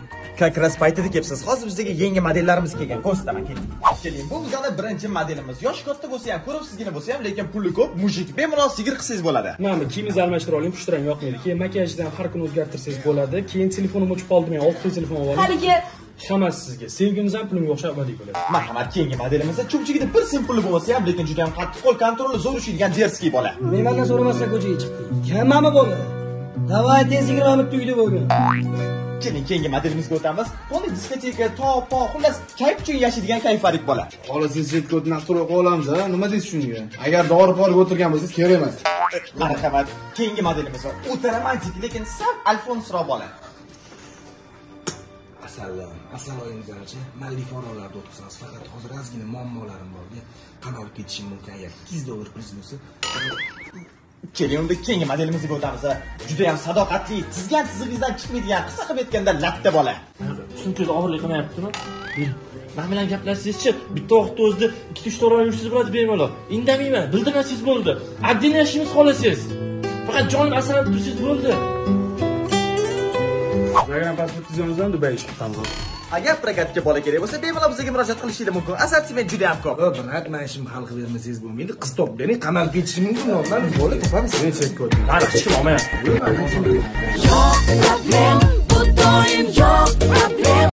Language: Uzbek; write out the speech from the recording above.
Как раз paytida kelibsiz. Hozir bizga yangi modellarimiz kelgan. Ko'rsataman, keling. Keling, bu bizning birinchi modelimiz. Yosh katta bo'lsa ham, ko'ribsizgina bo'lsa ham, lekin puli ko'p, mujik. Bemalol sigir qilsangiz bo'ladi. Mana kiyimingizni almashtirib oling, pushtirang yoqmaydi. Keyin makiyajni ham har kuni o'zgartirsangiz bo'ladi. Keyin telefonim o'chib qoldi, men 6 telefon olib oling. Haligi hammasi sizga. Sevgimiz ham pulimga o'xshab abadiy bo'ladi. Marhamat, keyingi modelimizda cho'pchigida bir sim puli bo'lsa ham, lekin juda ham qattiq qo'l kontroli zo'r ishlaydigan derskiy bola. Mendan so'ramasdan ko'chaga chiqdi. Hammami bo'ldi. Davay tez 20 minut uyda bo'lgan. Keling, keyingi modelimizga o'tamiz. To'liq diskoteka, top, xullas, kayf uchun yashaydigan kayfarik bola. Xohlasangiz chetga o'tib nastroy qolamiz, ha? Nima deysiz shunga? Agar dori poriga o'tirgan bo'lsangiz, kerak emas. Marhamat, keyingi modelimiz o'ta romantik, lekin sal alfonsroq bola. Asal oyingizlarcha malli forumlarda o'qisasiz. Faqat hozir ozgina muammolarim borga qamalib ketishim mumkin. Agar $200 pulingiz bo'lsa, keling, unda keyingi modelimizga o'tamiz. Juda ham sadoqatli, tizgan tizig'ingizdan chiqmaydigan, qisqa qilib aytganda latta bola. Sumkangiz og'irlik qilmayaptimi? Men bilan gaplashsangizchi, bitta vaqtda o'zida 2-3 to'g'ri yurishsiz bo'ladi bemalol. Indamayman, bildirmasangiz bo'ldi. Addini yashaymiz xolasangiz. Faqat jon asrab tursangiz bo'ldi. Zagram pasportingizdan Dubayga chiqdim. Agar prokatga bola kerak bo'lsa, bemalol bizga murojaat qilishingiz mumkin. Assortiment juda ham ko'p. brat, mana ishimni hal qilib bermasangiz bo'lmaydi. Qiz top bering, qamalib ketishim mumkin. Nondan bo'lib topamiz. Men chetga o'tdim. Hali hech kim olmayapti.